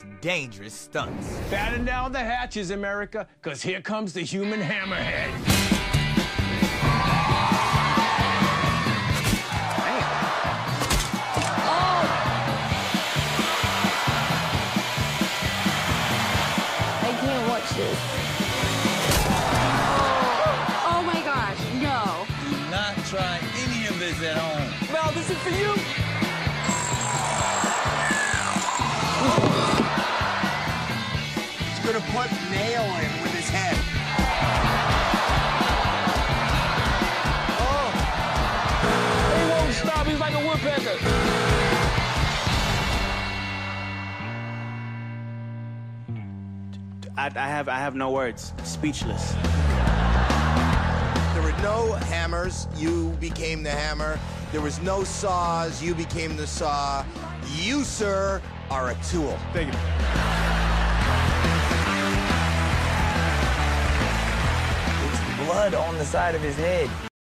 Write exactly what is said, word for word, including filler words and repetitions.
dangerous stunts. Batten down the hatches, America, because here comes the human hammerhead. I can't watch this. Oh, oh my gosh, no. Do not try any of this at home. Val, this is for you. He's gonna put nail in with his head. Oh. He won't stop. He's like a woodpecker. I, I have I have no words. Speechless. There were no hammers, you became the hammer. There was no saws, you became the saw. You, sir, are a tool. Thank you. It's blood on the side of his head.